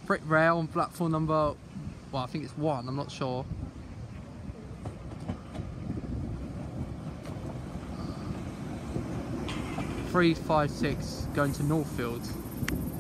Brick rail on platform number, well, I think it's 1, I'm not sure. Three, 5, 6 going to Northfields.